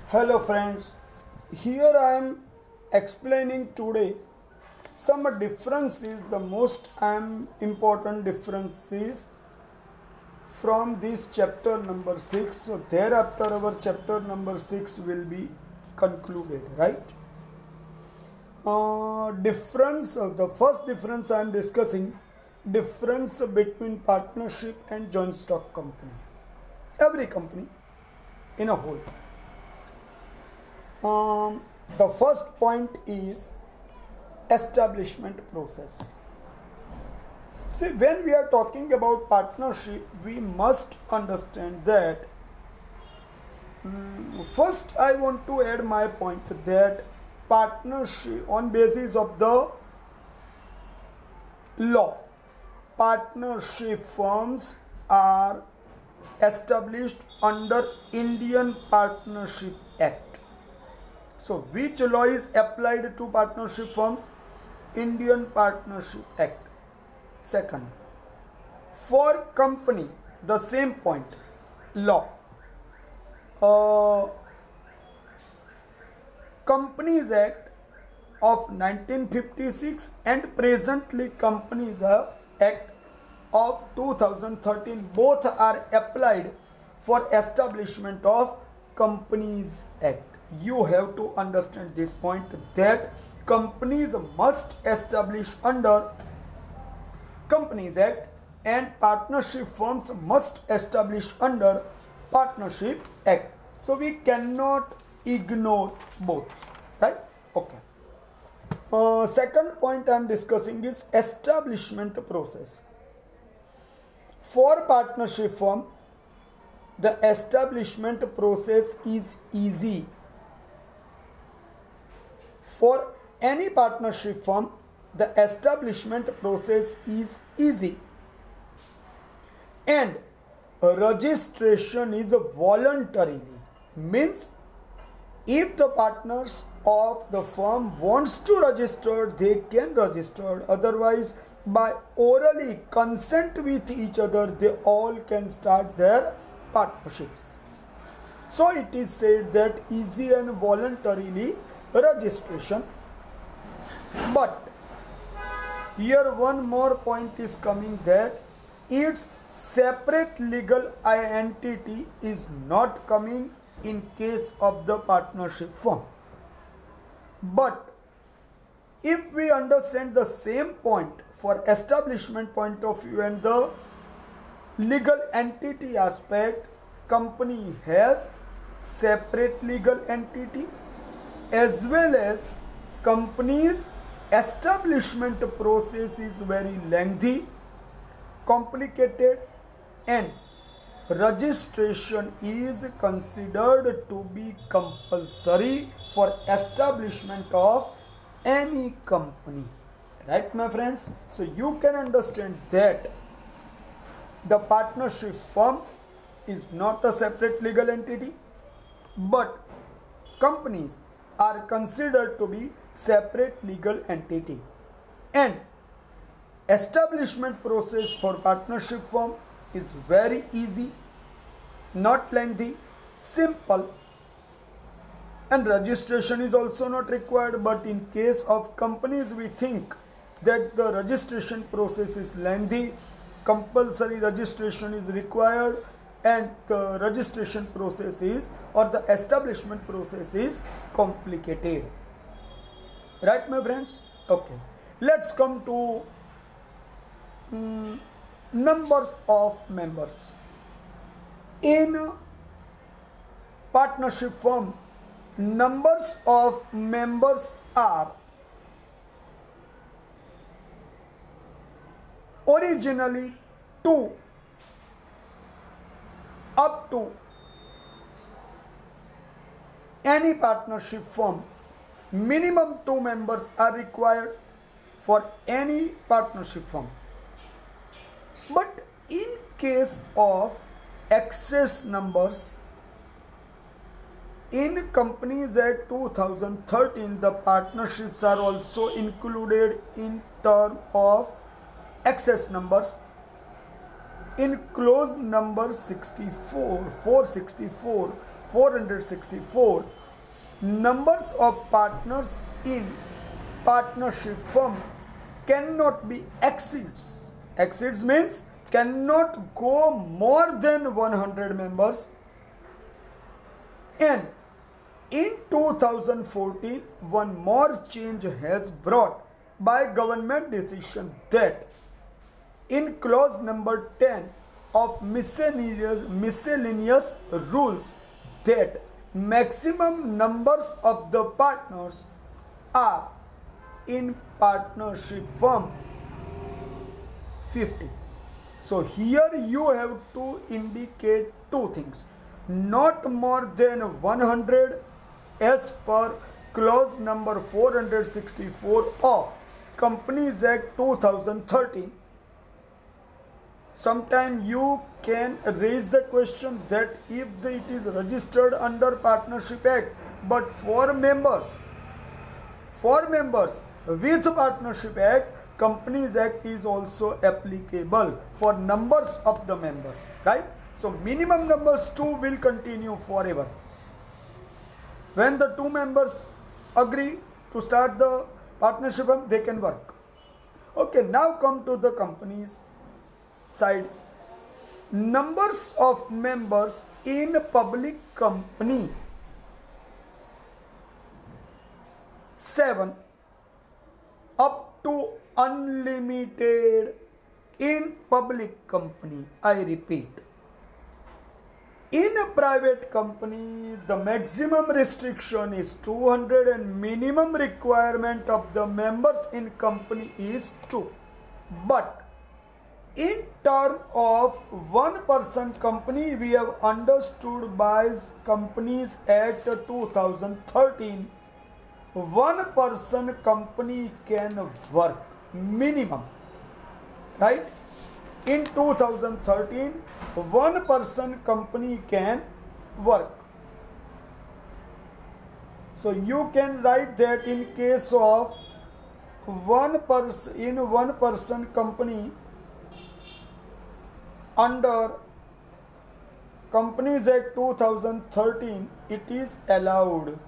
Hello friends, here I am explaining today some differences, the most important differences from this chapter number 6. So thereafter our chapter number 6 will be concluded, right? The first difference I am discussing, difference between partnership and joint stock company. Every company in a whole. The first point is establishment process. See, when we are talking about partnership, we must understand that first I want to add my point that partnership on basis of the law, partnership firms are established under Indian Partnership Act. So, which law is applied to partnership firms? Indian Partnership Act. Second, for company, the same point, law. Companies Act of 1956 and presently Companies Act of 2013, both are applied for establishment of Companies Act. You have to understand this point that companies must establish under Companies Act and partnership firms must establish under Partnership Act. So we cannot ignore both, right? Okay. Second point I am discussing is establishment process. For partnership firm, the establishment process is easy. For any partnership firm, the establishment process is easy and registration is voluntarily. Means if the partners of the firm wants to register, they can register. Otherwise, by orally consent with each other, they all can start their partnerships. So it is said that easy and voluntarily registration. But here one more point is coming that its separate legal entity is not coming in case of the partnership firm. But if we understand the same point for establishment point of view and the legal entity aspect, company has separate legal entity as well as company's establishment process is very lengthy, complicated, and registration is considered to be compulsory for establishment of any company. Right, my friends? So you can understand that the partnership firm is not a separate legal entity, but companies are considered to be separate legal entity, and establishment process for partnership firm is very easy, not lengthy, simple, and registration is also not required. But in case of companies, we think that the registration process is lengthy, compulsory registration is required, and the registration process is, or the establishment process is complicated. Right, my friends? Okay. Let's come to numbers of members. In partnership firm, numbers of members are originally 2 up to any partnership firm. Minimum 2 members are required for any partnership firm. But in case of excess numbers, in Companies Act 2013, the partnerships are also included in term of excess numbers. In clause number 64, 464, numbers of partners in partnership firm cannot be exceeds. Exceeds means cannot go more than 100 members. And in 2014, one more change has brought by government decision that in clause number 10 of miscellaneous rules that maximum numbers of the partners are in partnership firm 50. So here you have to indicate two things: not more than 100 as per clause number 464 of Companies Act 2013. Sometime you can raise the question that if it is registered under Partnership Act, but for members with Partnership Act, Companies Act is also applicable for numbers of the members, right? So minimum numbers 2 will continue forever. When the two members agree to start the partnership, they can work. Okay, now come to the companies side. Numbers of members in public company 7 up to unlimited in public company. I repeat, in a private company the maximum restriction is 200 and minimum requirement of the members in company is 2. But in term of one person company, we have understood by Companies Act 2013, one person company can work minimum, right? In 2013, one person company can work. So you can write that in case of one person company under Companies Act 2013, it is allowed.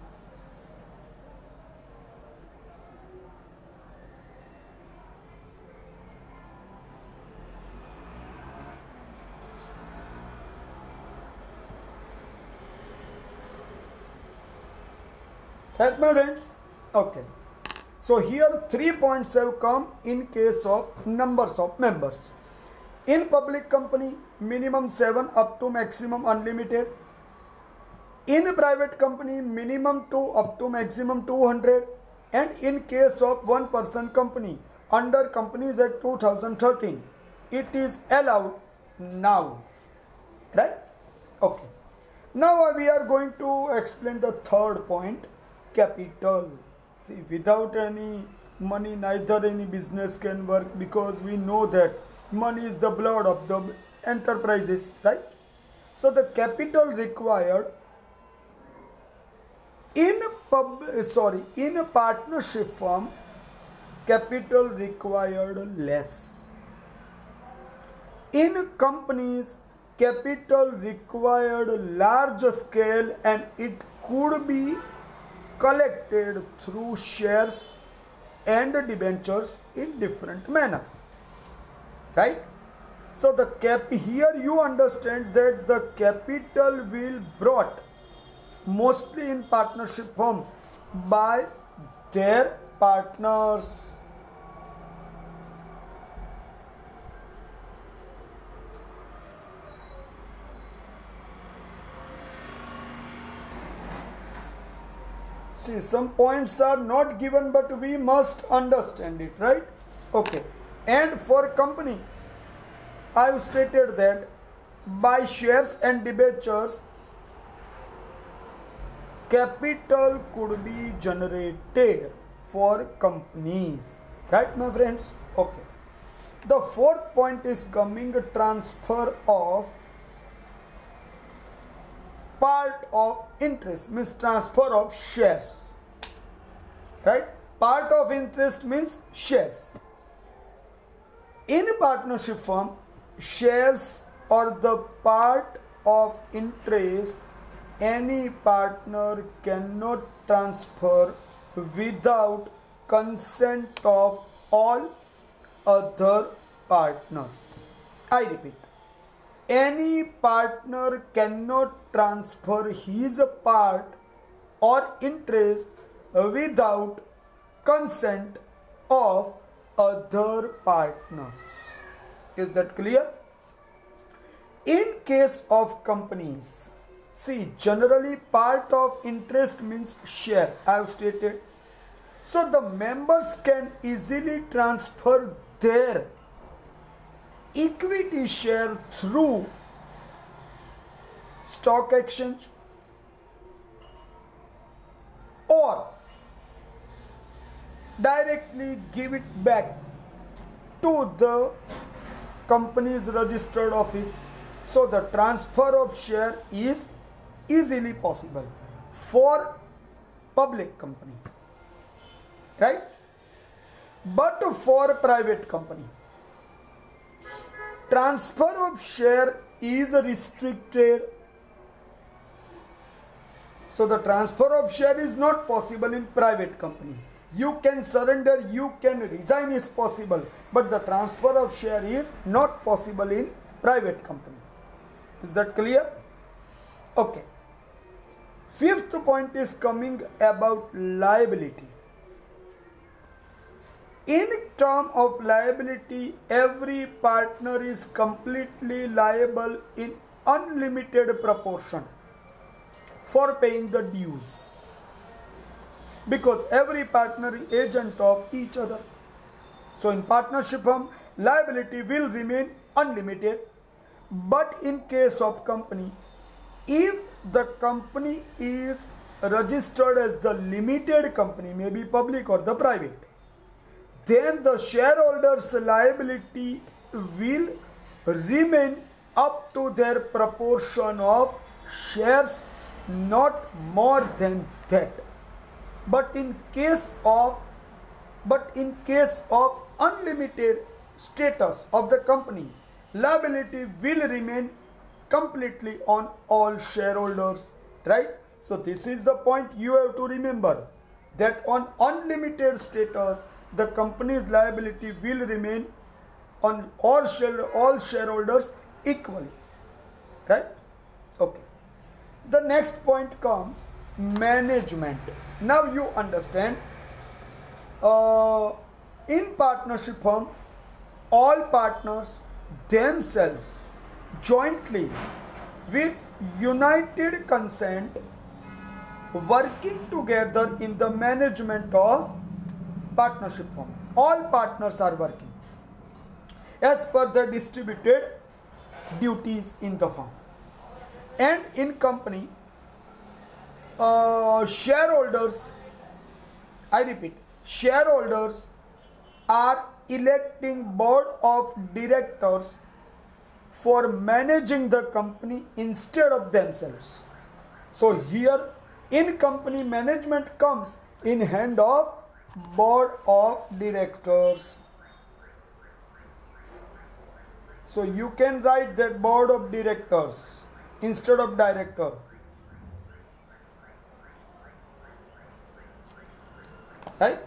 Right, my friends? Okay. So here 3 points have come in case of numbers of members. In public company, minimum 7 up to maximum unlimited. In private company, minimum 2 up to maximum 200. And in case of one person company, under Companies Act 2013, it is allowed now. Right? Okay. Now we are going to explain the third point, capital. See, without any money, neither any business can work, because we know that money is the blood of the enterprises, right? So the capital required in a partnership firm, capital required less. In companies, capital required large scale, and it could be collected through shares and debentures in different manner, right? So the here you understand that the capital will brought mostly in partnership firm by their partners. See, some points are not given, but we must understand it, right? Okay. And for company, I have stated that by shares and debentures, capital could be generated for companies, right, my friends? Okay. The fourth point is coming, transfer of part of interest, means transfer of shares, right? Part of interest means shares. In a partnership firm, shares or the part of interest any partner cannot transfer without consent of all other partners. I repeat, any partner cannot transfer his part or interest without consent of other partners. Is that clear? In case of companies, see, generally part of interest means share, I have stated. So the members can easily transfer their equity share through stock exchange or directly give it back to the company's registered office. So the transfer of share is easily possible for public company, right? But for private company, transfer of share is restricted. So the transfer of share is not possible in private company. You can surrender, you can resign is possible, but the transfer of share is not possible in private company. Is that clear? Okay. Fifth point is coming about liability. In term of liability, every partner is completely liable in unlimited proportion for paying the dues, because every partner is agent of each other. So in partnership firm, liability will remain unlimited. But in case of company, if the company is registered as the limited company, maybe public or the private, then the shareholders' liability will remain up to their proportion of shares, not more than that. But in case of unlimited status of the company, liability will remain completely on all shareholders, right? So this is the point you have to remember, that on unlimited status, the company's liability will remain on all shareholders equally, right? Okay. The next point comes management. Now you understand, in partnership firm, all partners themselves jointly with united consent working together in the management of partnership firm. All partners are working as per the distributed duties in the firm. And in company, shareholders, I repeat, shareholders are electing board of directors for managing the company instead of themselves. So here in company, management comes in hand of board of directors. So you can write that board of directors instead of director. Right?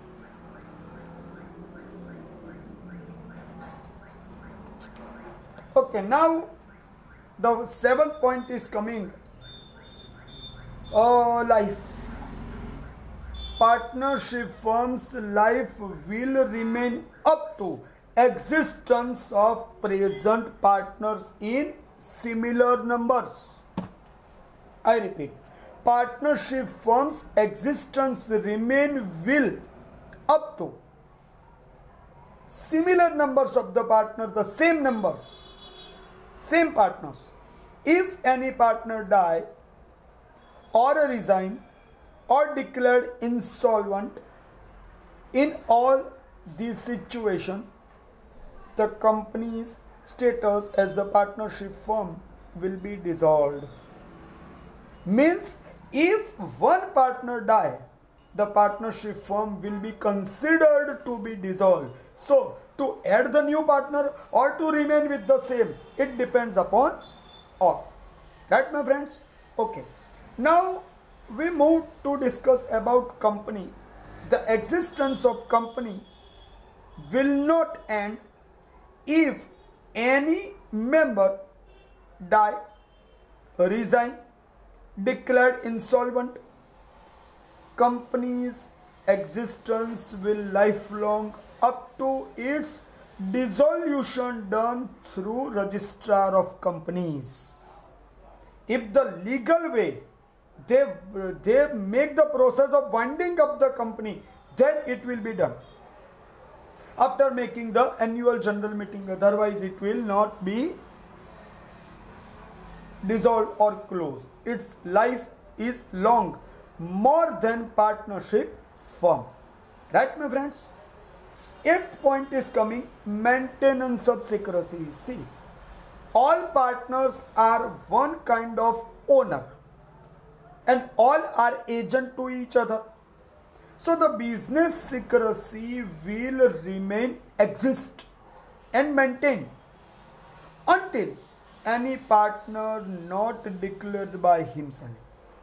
Okay, now the seventh point is coming. Life. Partnership firm's life will remain up to existence of present partners in similar numbers. I repeat, partnership firm's existence remain will up to similar numbers of the partner, the same numbers, same partners. If any partner die or resign or declared insolvent, in all these situations, the company's status as a partnership firm will be dissolved. Means if one partner die, the partnership firm will be considered to be dissolved. So to add the new partner or to remain with the same, it depends upon all. Right, my friends? Okay. Now we move to discuss about company. The existence of company will not end if any member die, resign, declared insolvent. Company's existence will lifelong up to its dissolution done through registrar of companies. If the legal way they make the process of winding up the company, then it will be done after making the annual general meeting. Otherwise it will not be dissolved or closed. Its life is long, more than partnership firm. Right, my friends? Eighth point is coming, maintenance of secrecy. See, all partners are one kind of owner and all are agent to each other. So the business secrecy will remain exist and maintained until any partner not declared by himself.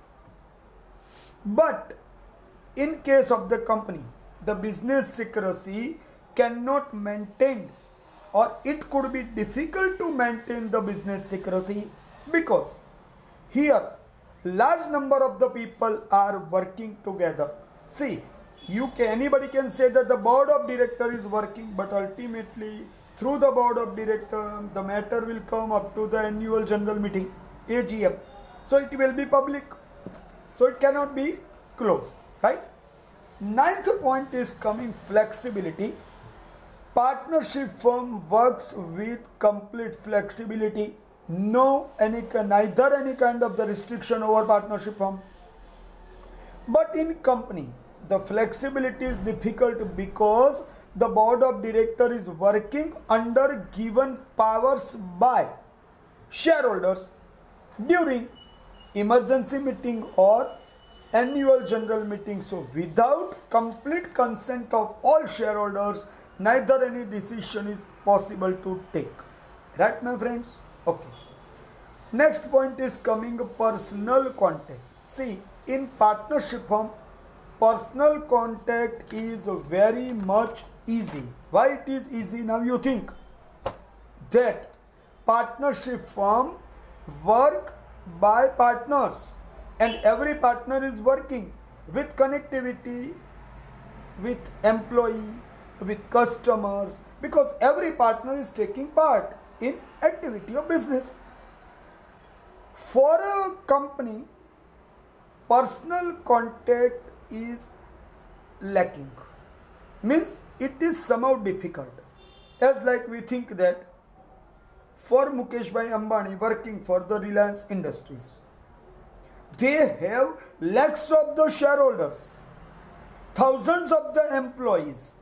But in case of the company, the business secrecy cannot maintain, or it could be difficult to maintain the business secrecy, because here large number of the people are working together. See, anybody can say that the board of director is working, but ultimately through the board of director the matter will come up to the annual general meeting, AGM. So it will be public. So it cannot be closed, right? Ninth point is coming, flexibility. Partnership firm works with complete flexibility. Neither any kind of the restriction over partnership firm. But in company, the flexibility is difficult because the board of director is working under given powers by shareholders during emergency meeting or annual general meeting. So without complete consent of all shareholders, neither any decision is possible to take. Right, my friends? Okay. Next point is coming, personal contact. See, in partnership firm, personal contact is very much easy. Why it is easy? Now you think that partnership firm work by partners and every partner is working with connectivity with employee, with customers, because every partner is taking part in activity of business. For a company, personal contact is lacking, means it is somehow difficult. As like we think that for Mukesh Bhai Ambani working for the Reliance Industries, they have lakhs of the shareholders, thousands of the employees,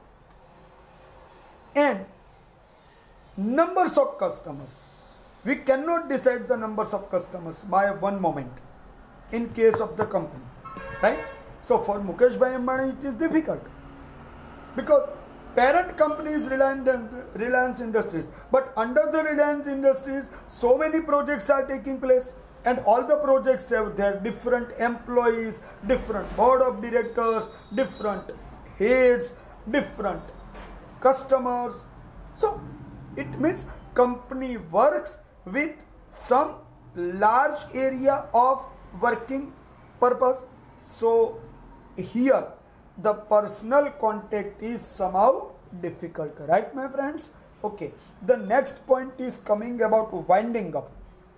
and numbers of customers. We cannot decide the numbers of customers by one moment in case of the company, right? So for Mukesh Bhai Ambani it is difficult because parent company is Reliance Industries, but under the Reliance Industries so many projects are taking place, and all the projects have their different employees, different board of directors, different heads, different customers. So it means company works with some large area of working purpose. So here the personal contact is somehow difficult, right, my friends? Okay, the next point is coming about winding up.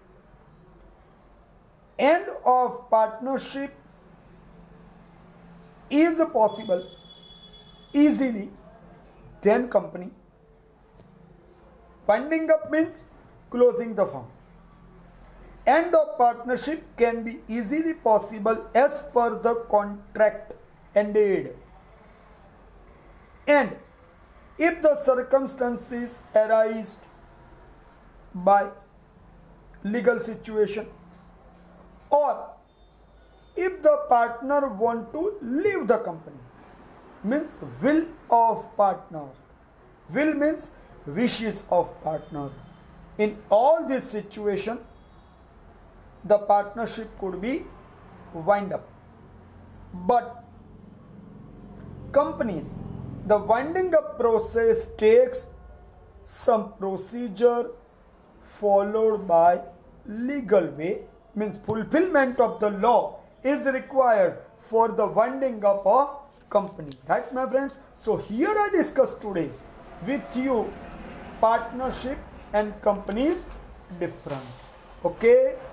End of partnership is possible easily than company. Winding up means closing the firm. End of partnership can be easily possible as per the contract ended. And if the circumstances arise by legal situation, or if the partner want to leave the company, means will of partner. Will means wishes of partner. In all this situation, the partnership could be wind up. But companies, the winding up process takes some procedure followed by legal way, means fulfillment of the law is required for the winding up of company, right my friends? So here I discussed today with you partnership and companies difference. Okay.